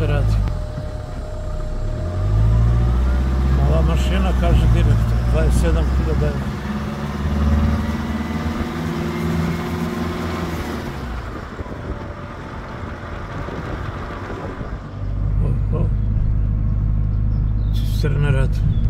se radi. Ova mašina, kaže direktor, 27.000 €. Cisterne rade.